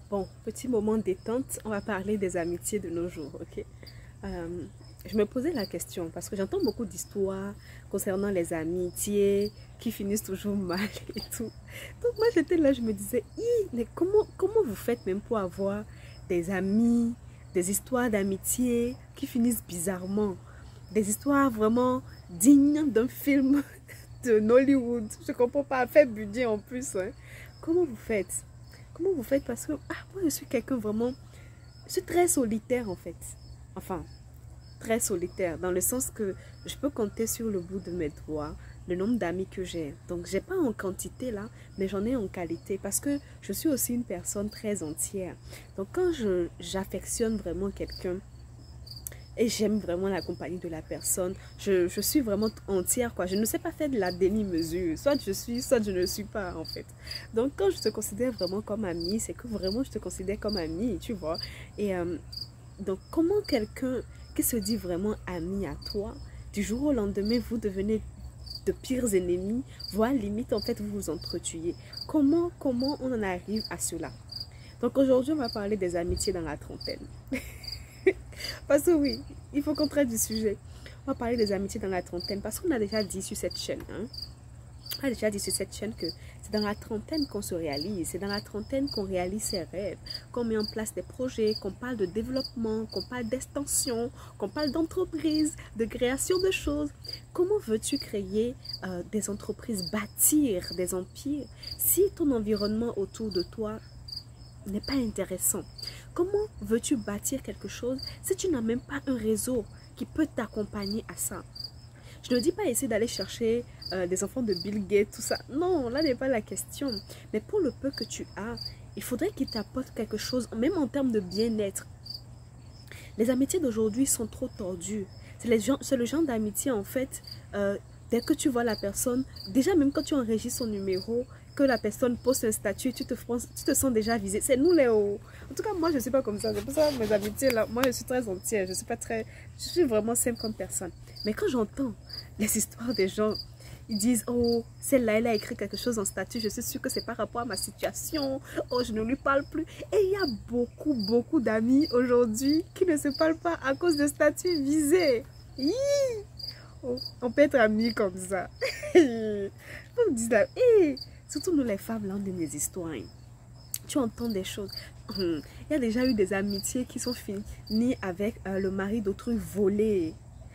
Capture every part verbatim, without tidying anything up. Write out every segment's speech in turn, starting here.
Bon, petit moment détente, on va parler des amitiés de nos jours, ok? Euh, je me posais la question parce que j'entends beaucoup d'histoires concernant les amitiés qui finissent toujours mal et tout. Donc moi j'étais là, je me disais, Hi, mais comment, comment vous faites même pour avoir des amis, des histoires d'amitié qui finissent bizarrement, des histoires vraiment dignes d'un film de Nollywood. Je comprends pas, à faire budget en plus, hein. Comment vous faites? Comment vous faites? Parce que ah, moi, je suis quelqu'un vraiment... Je suis très solitaire, en fait. Enfin, très solitaire, dans le sens que je peux compter sur le bout de mes doigts le nombre d'amis que j'ai. Donc, j'ai pas en quantité, là, mais j'en ai en qualité. Parce que je suis aussi une personne très entière. Donc, quand je j'affectionne vraiment quelqu'un, et j'aime vraiment la compagnie de la personne. Je, je suis vraiment entière, quoi. Je ne sais pas faire de la demi-mesure. Soit je suis, soit je ne suis pas, en fait. Donc, quand je te considère vraiment comme amie, c'est que vraiment je te considère comme amie, tu vois. Et euh, donc, comment quelqu'un qui se dit vraiment ami à toi, du jour au lendemain, vous devenez de pires ennemis, voire limite, en fait, vous vous entretuez. Comment, comment on en arrive à cela? Donc, aujourd'hui, on va parler des amitiés dans la trentaine. Parce que oui, il faut qu'on traite du sujet. On va parler des amitiés dans la trentaine parce qu'on a déjà dit sur cette chaîne, hein, on a déjà dit sur cette chaîne que c'est dans la trentaine qu'on se réalise, c'est dans la trentaine qu'on réalise ses rêves, qu'on met en place des projets, qu'on parle de développement, qu'on parle d'extension, qu'on parle d'entreprise, de création de choses. Comment veux-tu créer euh, des entreprises, bâtir des empires si ton environnement autour de toi n'est pas intéressant? Comment veux-tu bâtir quelque chose si tu n'as même pas un réseau qui peut t'accompagner à ça? Je ne dis pas essayer d'aller chercher euh, des enfants de Bill Gates, tout ça. Non, là n'est pas la question. Mais pour le peu que tu as, il faudrait qu'ils t'apportent quelque chose, même en termes de bien-être. Les amitiés d'aujourd'hui sont trop tordues. C'est le genre d'amitié, en fait, euh, dès que tu vois la personne, déjà même quand tu enregistres son numéro, que la personne poste un statut, tu te, tu te sens déjà visé. C'est nous les hauts. En tout cas, moi, je ne suis pas comme ça. C'est pour ça que mes amitiés, là, moi, je suis très entière. Je suis pas très... Je suis vraiment simple comme personne. Mais quand j'entends les histoires des gens, ils disent, oh, celle-là, elle a écrit quelque chose en statut, je suis sûre que c'est par rapport à ma situation. Oh, je ne lui parle plus. Et il y a beaucoup, beaucoup d'amis aujourd'hui qui ne se parlent pas à cause de statuts visés. Oh, on peut être amis comme ça. Vous me dites là, hey, surtout nous les femmes, là, on aime les histoires. Hein. Tu entends des choses. Il y a déjà eu des amitiés qui sont finies avec euh, le mari d'autrui volé.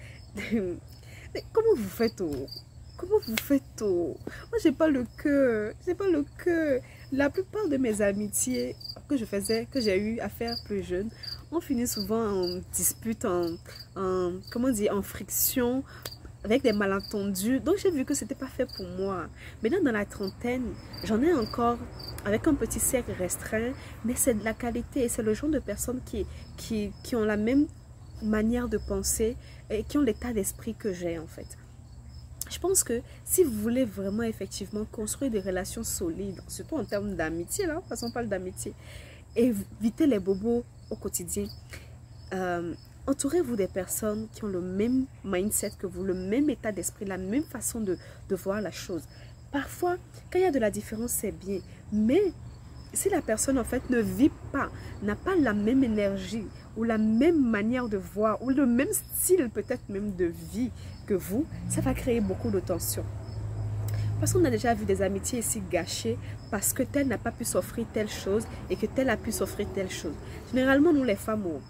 Mais comment vous faites oh? Comment vous faites oh? Moi, j'ai pas le cœur. J'ai pas le cœur. La plupart de mes amitiés que je faisais, que j'ai eu à faire plus jeune, on finit souvent en dispute, en, en comment dire, en friction, avec des malentendus. Donc j'ai vu que c'était pas fait pour moi. Maintenant dans la trentaine, j'en ai encore avec un petit cercle restreint, mais c'est de la qualité. C'est le genre de personnes qui, qui, qui ont la même manière de penser et qui ont l'état d'esprit que j'ai en fait. Je pense que si vous voulez vraiment effectivement construire des relations solides, surtout en termes d'amitié, là, parce qu'on parle d'amitié, évitez les bobos au quotidien. Euh, Entourez-vous des personnes qui ont le même mindset que vous, le même état d'esprit, la même façon de, de voir la chose. Parfois, quand il y a de la différence, c'est bien. Mais si la personne, en fait, ne vit pas, n'a pas la même énergie ou la même manière de voir ou le même style peut-être même de vie que vous, ça va créer beaucoup de tensions. Parce qu'on a déjà vu des amitiés ici gâchées parce que telle n'a pas pu s'offrir telle chose et que telle a pu s'offrir telle chose. Généralement, nous les femmes... Oh,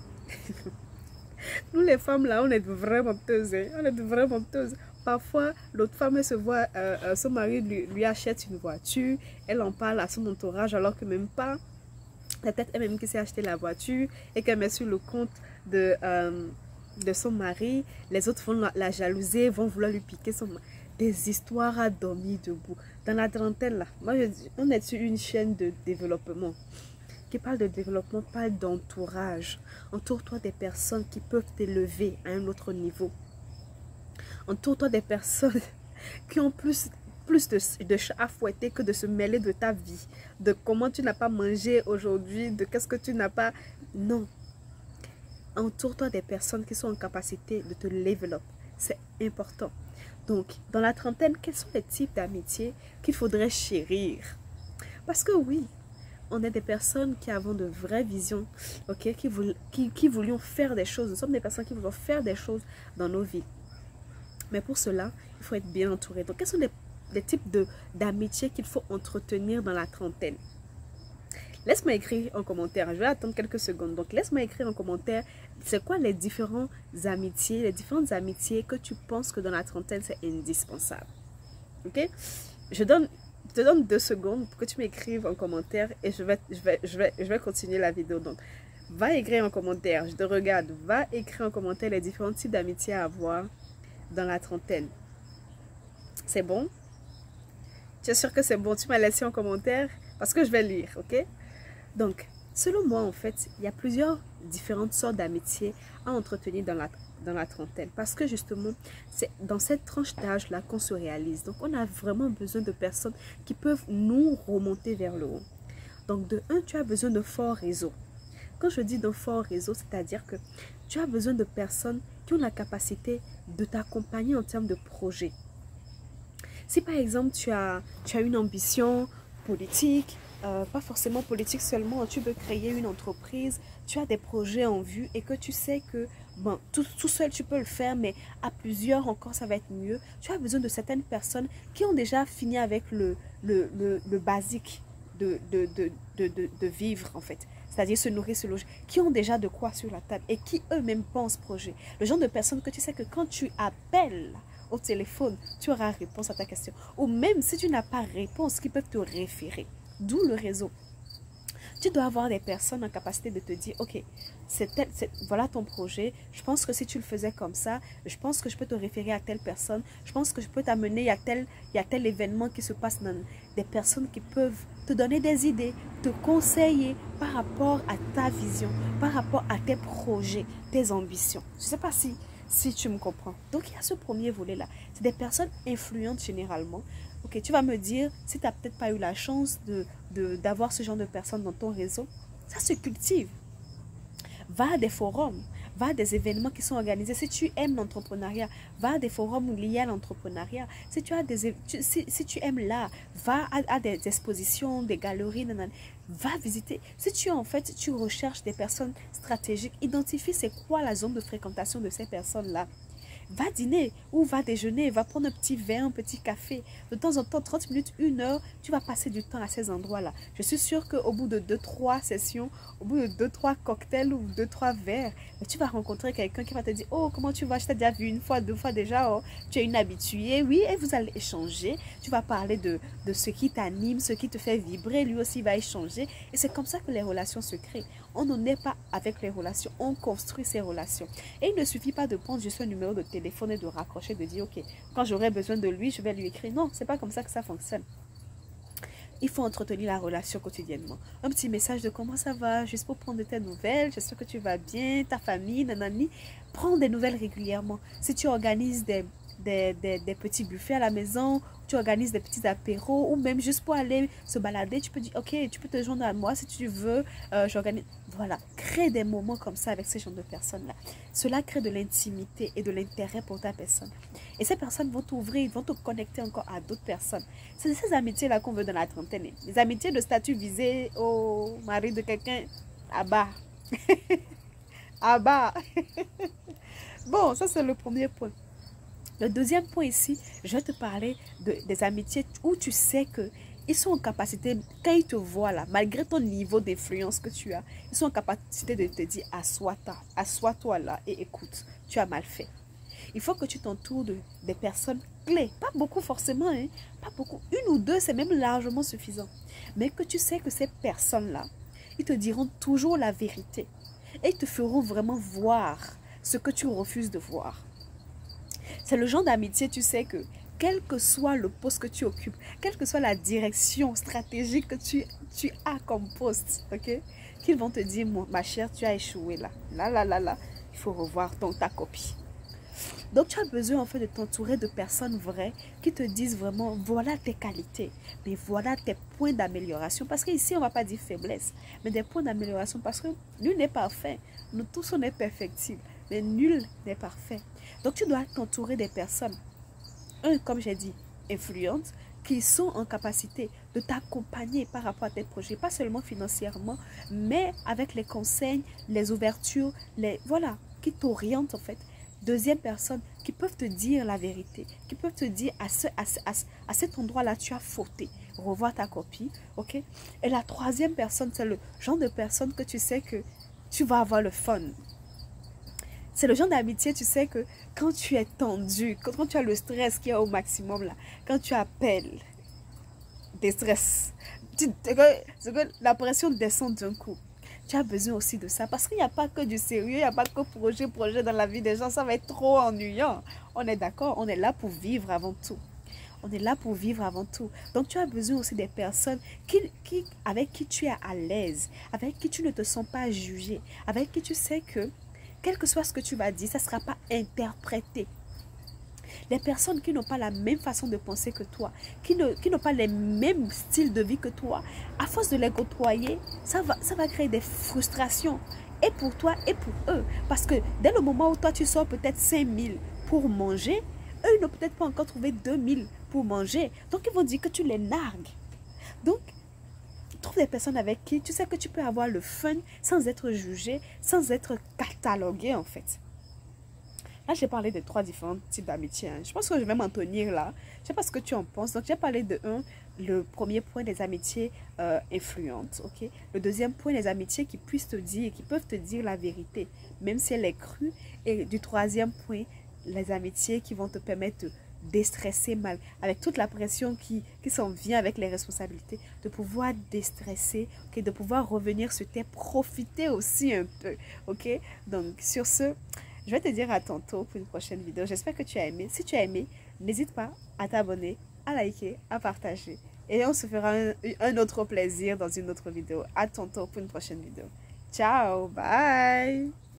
nous les femmes là, on est vraiment menteuses, hein? On est vraiment menteuses. Parfois, l'autre femme elle se voit, euh, euh, son mari lui, lui achète une voiture, elle en parle à son entourage alors que même pas. C'est peut-être elle-même qui s'est acheté la voiture et qu'elle met sur le compte de, euh, de son mari. Les autres vont la, la jalouser, vont vouloir lui piquer son mari. Des histoires à dormir debout. Dans la trentaine là, moi, je, on est sur une chaîne de développement. Qui parle de développement, parle d'entourage. Entoure-toi des personnes qui peuvent t'élever à un autre niveau. Entoure-toi des personnes qui ont plus, plus de, de chats à fouetter que de se mêler de ta vie. De comment tu n'as pas mangé aujourd'hui, de qu'est-ce que tu n'as pas... Non. Entoure-toi des personnes qui sont en capacité de te développer. C'est important. Donc, dans la trentaine, quels sont les types d'amitié qu'il faudrait chérir? Parce que oui, on est des personnes qui avons de vraies visions, ok, qui, voul, qui, qui voulions faire des choses. Nous sommes des personnes qui voulons faire des choses dans nos vies. Mais pour cela, il faut être bien entouré. Donc, quels sont les, les types d'amitié qu'il faut entretenir dans la trentaine? Laisse-moi écrire en commentaire. Je vais attendre quelques secondes. Donc, laisse-moi écrire en commentaire. C'est quoi les différentes amitiés, les différentes amitiés que tu penses que dans la trentaine, c'est indispensable? Ok? Je, donne, je te donne deux secondes pour que tu m'écrives en commentaire et je vais, je, vais, je, vais, je vais continuer la vidéo. Donc, va écrire en commentaire. Je te regarde. Va écrire en commentaire les différents types d'amitié à avoir dans la trentaine. C'est bon? Tu es sûr que c'est bon? Tu m'as laissé en commentaire parce que je vais lire, ok? Donc, selon moi, en fait, il y a plusieurs différentes sortes d'amitié à entretenir dans la, dans la trentaine. Parce que justement, c'est dans cette tranche d'âge-là qu'on se réalise. Donc, on a vraiment besoin de personnes qui peuvent nous remonter vers le haut. Donc, de un, tu as besoin de forts réseaux. Quand je dis d'un fort réseau, c'est-à-dire que tu as besoin de personnes qui ont la capacité de t'accompagner en termes de projet. Si par exemple, tu as, tu as une ambition politique, euh, pas forcément politique seulement, tu veux créer une entreprise, tu as des projets en vue et que tu sais que bon, tout, tout seul tu peux le faire, mais à plusieurs encore ça va être mieux. Tu as besoin de certaines personnes qui ont déjà fini avec le, le, le, le basique de, de, de, de, de, de vivre en fait. C'est-à-dire se nourrir, se loger, qui ont déjà de quoi sur la table et qui eux-mêmes pensent projet. Le genre de personnes que tu sais que quand tu appelles au téléphone, tu auras réponse à ta question. Ou même si tu n'as pas réponse, qui peuvent te référer. D'où le réseau. Tu dois avoir des personnes en capacité de te dire, ok, c'est tel, c'est, voilà ton projet, je pense que si tu le faisais comme ça, je pense que je peux te référer à telle personne, je pense que je peux t'amener, il y a tel, il y a tel événement qui se passe dans des personnes qui peuvent te donner des idées, te conseiller par rapport à ta vision, par rapport à tes projets, tes ambitions. Je ne sais pas si, si tu me comprends. Donc, il y a ce premier volet-là. C'est des personnes influentes généralement. Ok, tu vas me dire, si tu n'as peut-être pas eu la chance de, de, d'avoir ce genre de personnes dans ton réseau, ça se cultive. Va à des forums, va à des événements qui sont organisés. Si tu aimes l'entrepreneuriat, va à des forums liés à l'entrepreneuriat. Si tu as des, si, si tu aimes l'art, va à, à des expositions, des galeries, nanana. Va visiter. Si tu en fait, tu recherches des personnes stratégiques, identifie c'est quoi la zone de fréquentation de ces personnes-là. Va dîner ou va déjeuner, va prendre un petit verre, un petit café. De temps en temps, trente minutes, une heure, tu vas passer du temps à ces endroits-là. Je suis sûre qu'au bout de deux trois sessions, au bout de deux trois cocktails ou deux trois verres, tu vas rencontrer quelqu'un qui va te dire « Oh, comment tu vas? Je t'ai déjà vu une fois, deux fois déjà. Oh, tu es une habituée. » Oui, et vous allez échanger. Tu vas parler de, de ce qui t'anime, ce qui te fait vibrer. Lui aussi va échanger. Et c'est comme ça que les relations se créent. On n'en est pas avec les relations. On construit ces relations. Et il ne suffit pas de prendre juste un numéro de téléphone et de raccrocher, de dire, ok, quand j'aurai besoin de lui, je vais lui écrire. Non, c'est pas comme ça que ça fonctionne. Il faut entretenir la relation quotidiennement. Un petit message de comment ça va, juste pour prendre de tes nouvelles. J'espère que tu vas bien, ta famille, nanani. Prends des nouvelles régulièrement. Si tu organises des, des, des, des petits buffets à la maison, tu organises des petits apéros ou même juste pour aller se balader, tu peux dire, ok, tu peux te joindre à moi si tu veux, euh, j'organise. Voilà, crée des moments comme ça avec ces genre de personnes-là. Cela crée de l'intimité et de l'intérêt pour ta personne. Et ces personnes vont t'ouvrir, vont te connecter encore à d'autres personnes. C'est ces amitiés-là qu'on veut dans la trentaine. Les amitiés de statut visé au mari de quelqu'un, à bas. À bas. Bon, ça c'est le premier point. Le deuxième point ici, je vais te parler de, des amitiés où tu sais que ils sont en capacité, quand ils te voient là, malgré ton niveau d'influence que tu as, ils sont en capacité de te dire, assois-toi, assois-toi là et écoute, tu as mal fait. Il faut que tu t'entoures de des personnes clés, pas beaucoup forcément, hein, pas beaucoup, une ou deux, c'est même largement suffisant. Mais que tu sais que ces personnes-là, ils te diront toujours la vérité et ils te feront vraiment voir ce que tu refuses de voir. C'est le genre d'amitié, tu sais que, quel que soit le poste que tu occupes, quelle que soit la direction stratégique que tu, tu as comme poste, ok, qu'ils vont te dire, ma chère, tu as échoué là, là, là, là, là, il faut revoir ton, ta copie. Donc, tu as besoin en fait de t'entourer de personnes vraies qui te disent vraiment, voilà tes qualités, mais voilà tes points d'amélioration. Parce qu'ici, on ne va pas dire faiblesse, mais des points d'amélioration parce que nul n'est parfait. Nous tous, on est perfectibles, mais nul n'est parfait. Donc, tu dois t'entourer des personnes, un, comme j'ai dit, influentes, qui sont en capacité de t'accompagner par rapport à tes projets, pas seulement financièrement, mais avec les conseils, les ouvertures, les voilà, qui t'orientent en fait. Deuxième personne, qui peuvent te dire la vérité, qui peuvent te dire à, ce, à, à, à cet endroit-là, tu as fauté. Revois ta copie, ok? Et la troisième personne, c'est le genre de personne que tu sais que tu vas avoir le fun. C'est le genre d'amitié, tu sais que quand tu es tendu, quand, quand tu as le stress qui est au maximum là, quand tu appelles des stress, tu, que, que la pression descend d'un coup. Tu as besoin aussi de ça parce qu'il n'y a pas que du sérieux, il n'y a pas que projet, projet dans la vie des gens, ça va être trop ennuyant. On est d'accord, on est là pour vivre avant tout. On est là pour vivre avant tout. Donc, tu as besoin aussi des personnes qui, qui, avec qui tu es à l'aise, avec qui tu ne te sens pas jugé, avec qui tu sais que, quel que soit ce que tu vas dire, ça ne sera pas interprété. Les personnes qui n'ont pas la même façon de penser que toi, qui ne, qui n'ont pas les mêmes styles de vie que toi, à force de les côtoyer, ça va, ça va créer des frustrations. Et pour toi et pour eux. Parce que dès le moment où toi, tu sors peut-être cinq mille pour manger, eux, ils n'ont peut-être pas encore trouvé deux mille pour manger. Donc, ils vont dire que tu les nargues. Donc, trouve des personnes avec qui tu sais que tu peux avoir le fun sans être jugé, sans être catalogué en fait. Là, j'ai parlé de trois différents types d'amitié. Hein. Je pense que je vais m'en tenir là. Je ne sais pas ce que tu en penses. Donc, j'ai parlé de un, le premier point des amitiés euh, influentes. Okay? Le deuxième point, les amitiés qui puissent te dire, qui peuvent te dire la vérité, même si elle est crue. Et du troisième point, les amitiés qui vont te permettre de déstresser mal, avec toute la pression qui, qui s'en vient avec les responsabilités, de pouvoir déstresser, okay? De pouvoir revenir sur tes, profiter aussi un peu. Ok? Donc, sur ce... je vais te dire à tantôt pour une prochaine vidéo. J'espère que tu as aimé. Si tu as aimé, n'hésite pas à t'abonner, à liker, à partager. Et on se fera un, un autre plaisir dans une autre vidéo. À tantôt pour une prochaine vidéo. Ciao, bye!